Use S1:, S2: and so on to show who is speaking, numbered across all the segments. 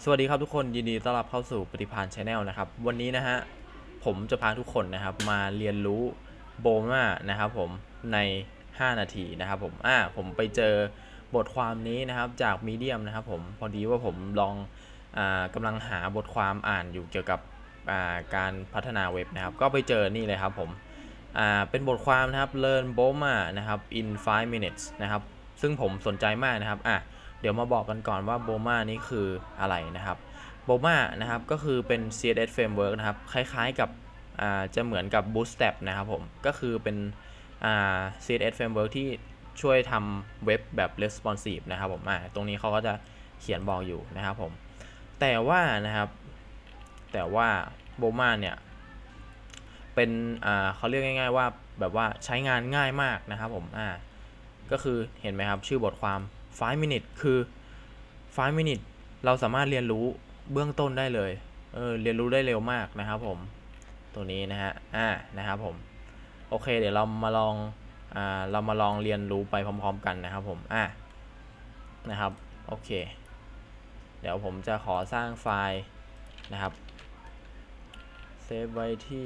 S1: สวัสดีครับทุกคนยินดีต้อนรับเข้าสู่ปฏิภาณชาแนลนะครับวันนี้นะฮะผมจะพาทุกคนนะครับมาเรียนรู้โบมานะครับผมใน5นาทีนะครับผมไปเจอบทความนี้นะครับจากมีเดียมนะครับผมพอดีว่าผมลองกำลังหาบทความอ่านอยู่เกี่ยวกับการพัฒนาเว็บนะครับก็ไปเจอนี่เลยครับผมเป็นบทความนะครับ Learn Boma นะครับ in 5 minutes นะครับซึ่งผมสนใจมากนะครับเดี๋ยวมาบอกกันก่อนว่า Boma นี้คืออะไรนะครับ Boma นะครับก็คือเป็น CSS framework นะครับคล้ายๆกับจะเหมือนกับ Bootstrap นะครับผมก็คือเป็นCSS framework ที่ช่วยทำเว็บแบบ responsive นะครับผมตรงนี้เขาก็จะเขียนบอกอยู่นะครับผมแต่ว่านะครับแต่ว่า Boma เนี่ยเป็นเขาเรียกง่ายๆว่าแบบว่าใช้งานง่ายมากนะครับผมก็คือเห็นไหมครับชื่อบทความ5 minutes คือ5 minutes เราสามารถเรียนรู้เบื้องต้นได้เลยเรียนรู้ได้เร็วมากนะครับผมตัวนี้นะฮะนะครับผมโอเคเดี๋ยวเรามาลองเรียนรู้ไปพร้อมๆกันนะครับผมนะครับโอเคเดี๋ยวผมจะขอสร้างไฟล์นะครับเซฟไว้ที่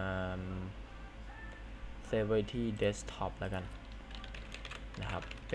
S1: desktop แล้วกันนะครับเป็น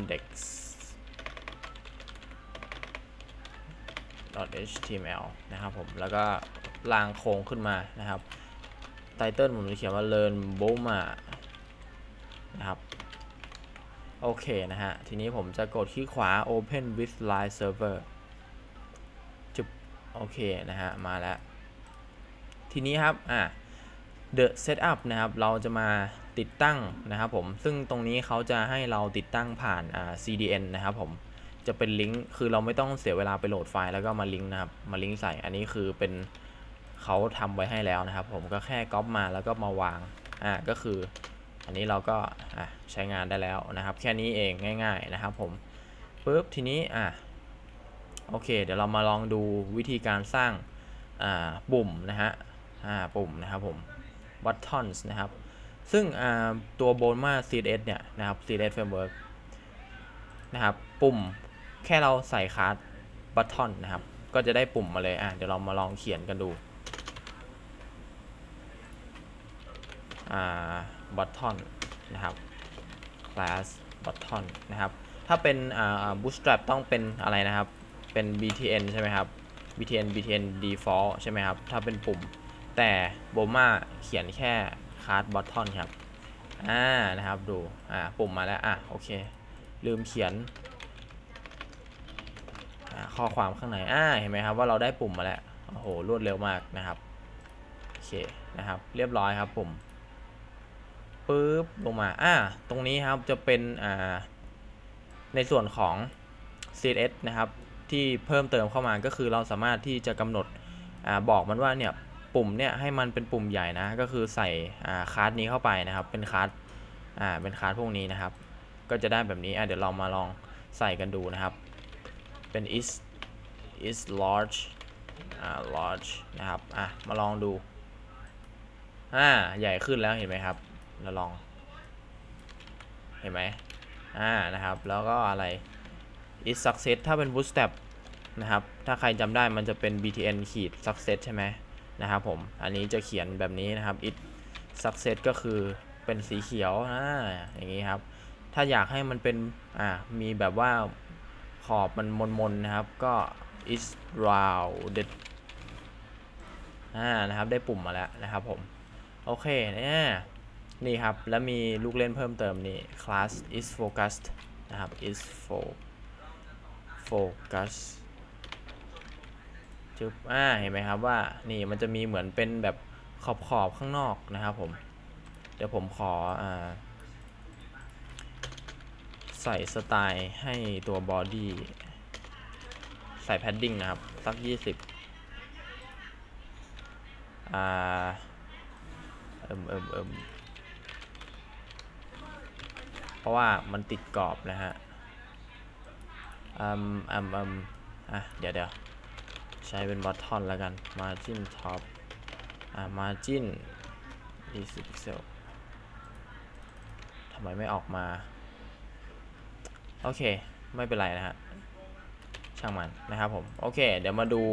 S1: index.html นะครับผมแล้วก็ล่างโครงขึ้นมานะครับไตเติลผมจะเขียนว่า learn Boma นะครับโอเคนะฮะทีนี้ผมจะกดคลิกขวา open with line server จุ๊บโอเคนะฮะมาแล้วทีนี้ครับthe setup นะครับเราจะมาติดตั้งนะครับผมซึ่งตรงนี้เขาจะให้เราติดตั้งผ่านCDN นะครับผมจะเป็นลิงก์คือเราไม่ต้องเสียเวลาไปโหลดไฟล์แล้วก็มาลิงก์นะครับมาลิงก์ใส่อันนี้คือเป็นเขาทำไว้ให้แล้วนะครับผมก็แค่ก๊อปมาแล้วก็มาวางก็คืออันนี้เราก็ใช้งานได้แล้วนะครับแค่นี้เองง่ายๆนะครับผมปุ๊บทีนี้โอเคเดี๋ยวเรามาลองดูวิธีการสร้างปุ่มนะฮะปุ่มนะครับผม buttons นะครับซึ่งตัว Boma CSS เนี่ยนะครับ CSS framework นะครับปุ่มแค่เราใส่คลาส button นะครับก็จะได้ปุ่มมาเลยเดี๋ยวเรามาลองเขียนกันดูbutton นะครับ class button นะครับถ้าเป็นbootstrap ต้องเป็นอะไรนะครับเป็น btn ใช่ไหมครับ btn default ใช่ไหมครับถ้าเป็นปุ่มแต่ Boma เขียนแค่ class button ครับนะครับดูปุ่มมาแล้วโอเคลืมเขียนข้อความข้างในเห็นไหมครับว่าเราได้ปุ่มมาแล้วโอ้โหรวดเร็วมากนะครับโอเคนะครับเรียบร้อยครับปุ่มปึ๊บลงมาตรงนี้ครับจะเป็นในส่วนของ CSS นะครับที่เพิ่มเติมเข้ามาก็คือเราสามารถที่จะกำหนดบอกมันว่าเนี่ยปุ่มเนี่ยให้มันเป็นปุ่มใหญ่นะก็คือใส่คลาสนี้เข้าไปนะครับเป็นคลาสพวกนี้นะครับก็จะได้แบบนี้เดี๋ยวเรามาลองใส่กันดูนะครับเป็น is large large นะครับมาลองดูใหญ่ขึ้นแล้วเห็นไหมครับเราลองเห็นไหมนะครับแล้วก็อะไร is success ถ้าเป็น bootstrap นะครับถ้าใครจำได้มันจะเป็น btn ขีด success ใช่ไหมนะครับผมอันนี้จะเขียนแบบนี้นะครับ is success ก็คือเป็นสีเขียวอย่างนี้ครับถ้าอยากให้มันเป็นมีแบบว่าขอบมันมนๆนะครับก็ is rounded นะครับได้ปุ่มมาแล้วนะครับผมโอเคนี่ครับแล้วมีลูกเล่นเพิ่มเติมนี่ class is focused นะครับ is focus จุ๊บเห็นไหมครับว่านี่มันจะมีเหมือนเป็นแบบขอบข้างนอกนะครับผมเดี๋ยวผมขอใส่สไตล์ให้ตัว body ใส่ padding นะครับสัก20เพราะว่ามันติดกรอบนะฮะเดี๋ยวใช้เป็น button แล้วกัน margin top margin 20 pixel ทำไมไม่ออกมาโอเคไม่เป็นไรนะฮะใช้ช่างมันนะครับผมโอเคเดี๋ยวมาดู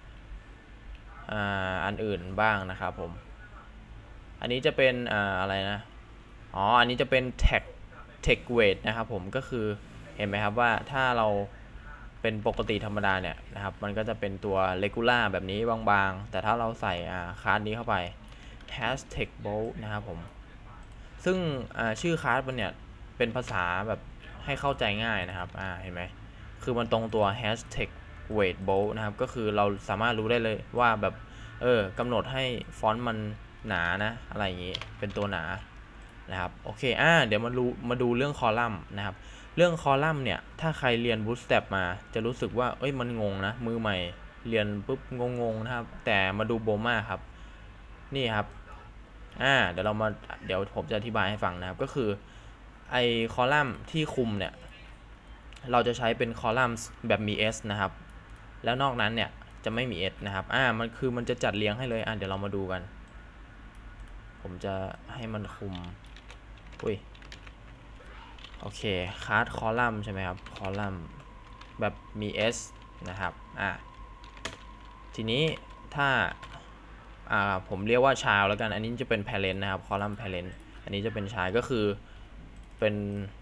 S1: อันอื่นบ้างนะครับผมอันนี้จะเป็นอะไรนะอ๋ออันนี้จะเป็น tech weight นะครับผมก็คือเห็นไหมครับว่าถ้าเราเป็นปกติธรรมดาเนี่ยนะครับมันก็จะเป็นตัว regular แบบนี้บางๆแต่ถ้าเราใส่คลาสนี้เข้าไป hashtag bolt นะครับผมซึ่งชื่อคลาสมันเนี่ยเป็นภาษาแบบให้เข้าใจง่ายนะครับเห็นไหมคือมันตรงตัว hashtag weight bolt นะครับก็คือเราสามารถรู้ได้เลยว่าแบบกำหนดให้ฟอนต์มันหนานะอะไรอย่างนี้เป็นตัวหนานะครับโอเคเดี๋ยวมาดูเรื่องคอลัมน์นะครับเรื่องคอลัมน์เนี่ยถ้าใครเรียน Bootstrap มาจะรู้สึกว่ามันงงนะมือใหม่เรียนปุ๊บงงนะครับแต่มาดูโบมาครับนี่ครับเดี๋ยวผมจะอธิบายให้ฟังนะครับก็คือไอคอลัมน์ที่คุมเนี่ยเราจะใช้เป็นคอลัมน์แบบมี s นะครับแล้วนอกนั้นเนี่ยจะไม่มี s นะครับมันจะจัดเรียงให้เลยเดี๋ยวเรามาดูกันผมจะให้มันคุมโอเคคลาสคอลัมน์ใช่ไหมครับคอลัมน์แบบมี s นะครับทีนี้ถ้าผมเรียกว่า child แล้วกันอันนี้จะเป็น parent นะครับคอลัมน์ parent อันนี้จะเป็น child ก็คือเป็น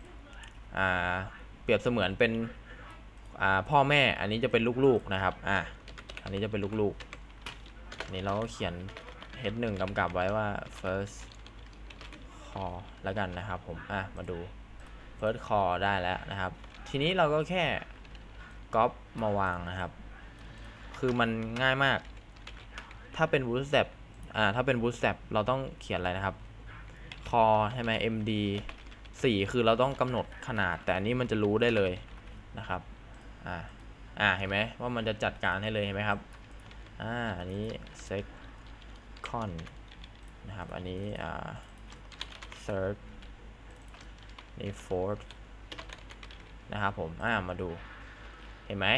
S1: เปรียบเสมือนเป็นพ่อแม่อันนี้จะเป็นลูกๆนะครับอันนี้จะเป็นลูกๆอันนี้เราก็เขียน head 1กำกับไว้ว่า first core แล้วกันนะครับผมมาดู first core ได้แล้วนะครับทีนี้เราก็แค่ก๊อปมาวางนะครับคือมันง่ายมากถ้าเป็น Bootstrap เราต้องเขียนอะไรนะครับ core ใช่ไหม md 4คือเราต้องกำหนดขนาดแต่อันนี้มันจะรู้ได้เลยนะครับเห็นไหมว่ามันจะจัดการให้เลยเห็นไหมครับอันนี้ second นะครับอันนี้third นี่ fourth นะครับผมมาดูเห็นไหม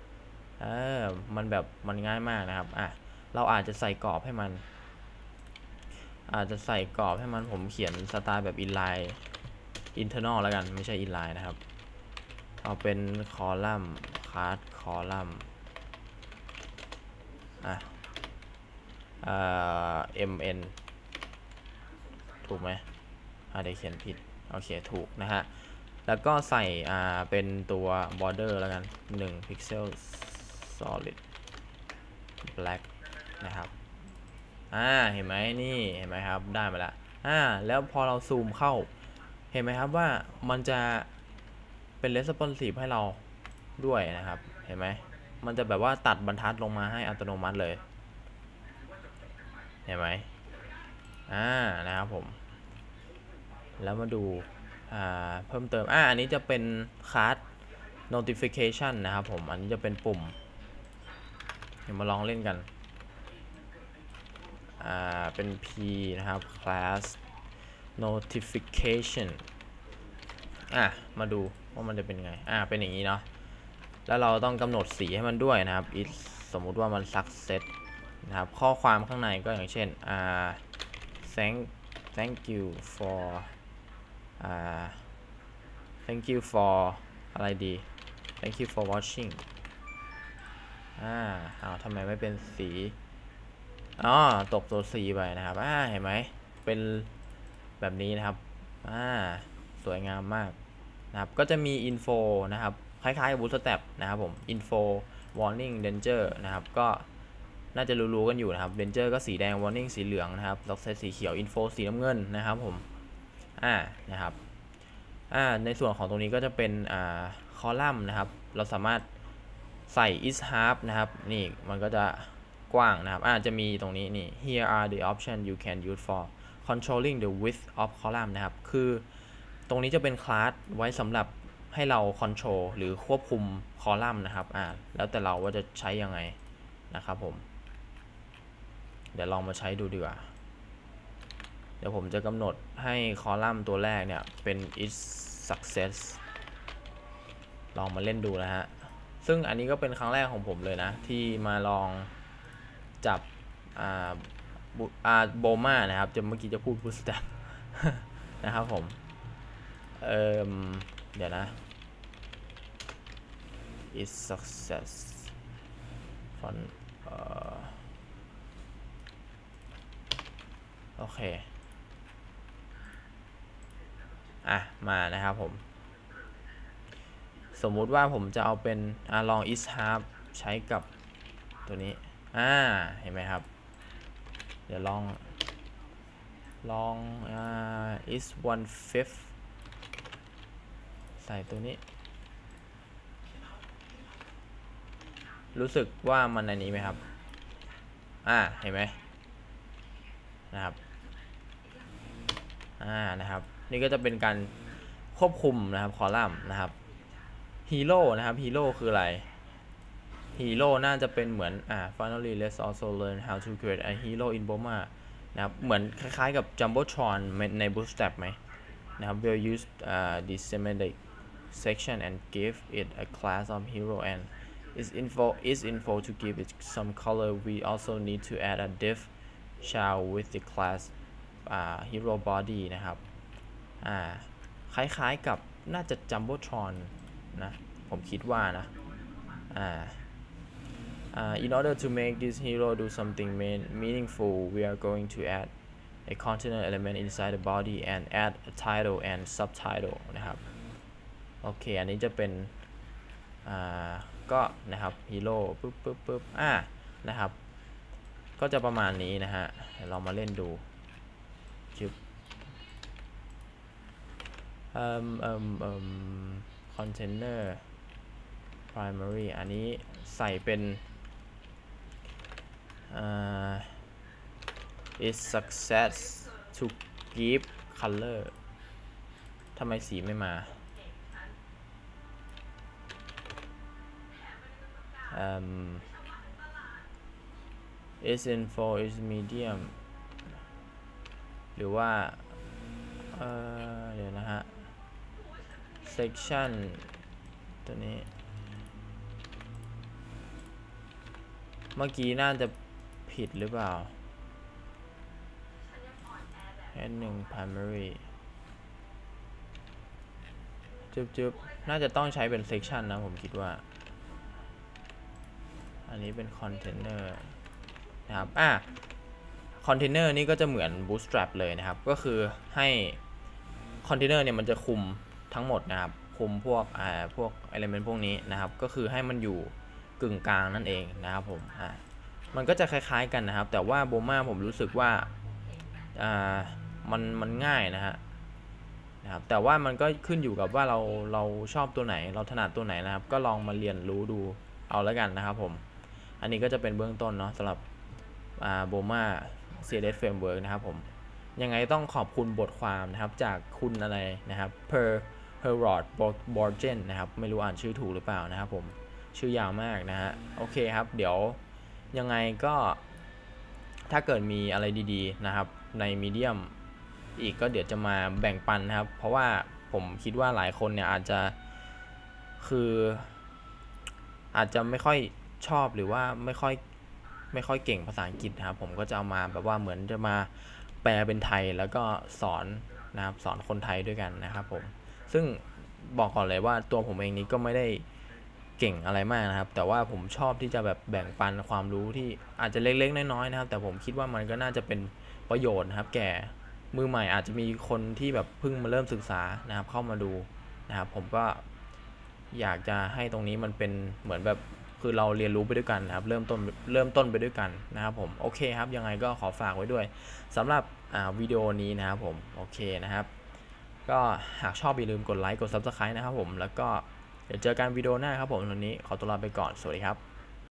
S1: มันง่ายมากนะครับเราอาจจะใส่กรอบให้มันผมเขียนสไตล์แบบ inline internal แล้วกันไม่ใช่ inline นะครับเอาเป็นคอลัมน์คลาสคอลัมน์mn ถูกไหมเดี๋ยวเขียนผิดโอเคถูกนะฮะแล้วก็ใส่เป็นตัว border แล้วกัน1 pixel solid black นะครับเห็นไหมนี่เห็นไหมครับได้มาแล้วแล้วพอเราซูมเข้าเห็นไหมครับว่ามันจะเป็น responsive ให้เราด้วยนะครับเห็นไหมมันจะแบบว่าตัดบรรทัดลงมาให้อัตโนมัติเลยเห็นไหมนะครับผมแล้วมาดูเพิ่มเติมอันนี้จะเป็นคลาส notification นะครับผมอันนี้จะเป็นปุ่มเดี๋ยวมาลองเล่นกันเป็น p นะครับ class notification มาดูว่ามันจะเป็นไงเป็นอย่างนี้เนาะแล้วเราต้องกำหนดสีให้มันด้วยนะครับ if สมมุติว่ามัน success นะครับข้อความข้างในก็อย่างเช่นthank you for thank you for อะไรดี thank you for watching ทำไมไม่เป็นสีตกตัว C ไปนะครับเห็นไหมเป็นแบบนี้นะครับสวยงามมากนะครับก็จะมี info นะครับคล้ายๆ Bootstrap นะครับผม info warning danger นะครับก็น่าจะรู้ๆกันอยู่นะครับ danger ก็สีแดง warning สีเหลืองนะครับ success สีเขียว info สีน้ำเงินนะครับผมนะครับในส่วนของตรงนี้ก็จะเป็นคอลัมน์นะครับเราสามารถใส่ is half นะครับนี่มันก็จะกว้างนะครับจะมีตรงนี้นี่ here are the options you can use for controlling the width of column นะครับคือตรงนี้จะเป็นคลาสไว้สำหรับให้เรา control หรือควบคุมคอลัมน์นะครับแล้วแต่เราว่าจะใช้ยังไงนะครับผมเดี๋ยวลองมาใช้ดูดีกว่าเดี๋ยวผมจะกำหนดให้คอลัมน์ตัวแรกเนี่ยเป็น is success ลองมาเล่นดูนะฮะซึ่งอันนี้ก็เป็นครั้งแรกของผมเลยนะที่มาลองจับโบมานะครับเมื่อกี้จะพูด Bootstrap นะครับผมเดี๋ยวนะ is success font โอเคมานะครับผมสมมุติว่าผมจะเอาเป็นlong is half ใช้กับตัวนี้เห็นไหมครับเดี๋ยวลองis 1/5 ใส่ตัวนี้รู้สึกว่ามันในนี้ไหมครับเห็นไหมนะครับนะครับนี่ก็จะเป็นการควบคุมนะครับคอลัมน์นะครับฮีโร่นะครับฮีโร่คืออะไรฮีโร่น่าจะเป็นเหมือนfinally let's also learn how to create a hero in BOMA นะครับเหมือนคล้ายๆกับ Jumbotron ใน Bootstrap ไหมนะครับ we'll use this semantic section and give it a class of hero and is info to give it some color. We also need to add a div child with the class hero body นะครับคล้ายๆกับน่าจะ Jumbotron นะผมคิดว่านะin order to make this hero do something meaningful, we are going to add a container element inside the body and add a title and subtitle นะครับโอเคอันนี้จะเป็นก็นะครับฮีโร่ปึ๊บนะครับก็จะประมาณนี้นะฮะเรามาเล่นดูจึ๊บcontainer primary อันนี้ใส่เป็นis success to give color ทำไมสีไม่มาis info is medium หรือว่าเดี๋ยวนะฮะ section ตัวนี้เมื่อกี้น่าจะผิดหรือเปล่า n1 primary จึ๊บน่าจะต้องใช้เป็น section นะผมคิดว่าอันนี้เป็น container นะครับcontainer นี่ก็จะเหมือน bootstrap เลยนะครับก็คือให้ container เนี่ยมันจะคุมทั้งหมดนะครับคุมพวกelement พวกนี้นะครับก็คือให้มันอยู่กึ่งกลางนั่นเองนะครับผมมันก็จะคล้ายๆกันนะครับแต่ว่า BOMA ผมรู้สึกว่ามันง่ายนะครับแต่ว่ามันก็ขึ้นอยู่กับว่าเราชอบตัวไหนเราถนัดตัวไหนนะครับก็ลองมาเรียนรู้ดูเอาแล้วกันนะครับผมอันนี้ก็จะเป็นเบื้องต้นเนาะสำหรับBOMA CSS Framework นะครับผมยังไงต้องขอบคุณบทความนะครับจากคุณอะไรนะครับ Herod Borgen นะครับไม่รู้อ่านชื่อถูกหรือเปล่านะครับผมชื่อยาวมากนะฮะโอเคครับเดี๋ยวยังไงก็ถ้าเกิดมีอะไรดีๆนะครับใน Medium อีกก็เดี๋ยวจะมาแบ่งปันนะครับเพราะว่าผมคิดว่าหลายคนเนี่ยอาจจะไม่ค่อยชอบหรือว่าไม่ค่อยเก่งภาษาอังกฤษนะครับผมก็จะเอามาแบบว่าเหมือนจะมาแปลเป็นไทยแล้วก็สอนนะครับสอนคนไทยด้วยกันนะครับผมซึ่งบอกก่อนเลยว่าตัวผมเองนี้ก็ไม่ได้เก่งอะไรมากนะครับแต่ว่าผมชอบที่จะแบบแบ่งปันความรู้ที่อาจจะเล็กๆน้อยๆนะครับแต่ผมคิดว่ามันก็น่าจะเป็นประโยชน์นะครับแก่มือใหม่อาจจะมีคนที่แบบเพิ่งมาเริ่มศึกษานะครับเข้ามาดูนะครับผมก็อยากจะให้ตรงนี้มันเป็นเหมือนแบบคือเราเรียนรู้ไปด้วยกันนะครับเริ่มต้นไปด้วยกันนะครับผมโอเคครับยังไงก็ขอฝากไว้ด้วยสำหรับวิดีโอนี้นะครับผมโอเคนะครับก็หากชอบอย่าลืมกดไลค์กด Subscribe นะครับผมแล้วก็เดี๋ยวเจอกันวิดีโอหน้าครับผมวันนี้ขอตัวลาไปก่อนสวัสดีครับ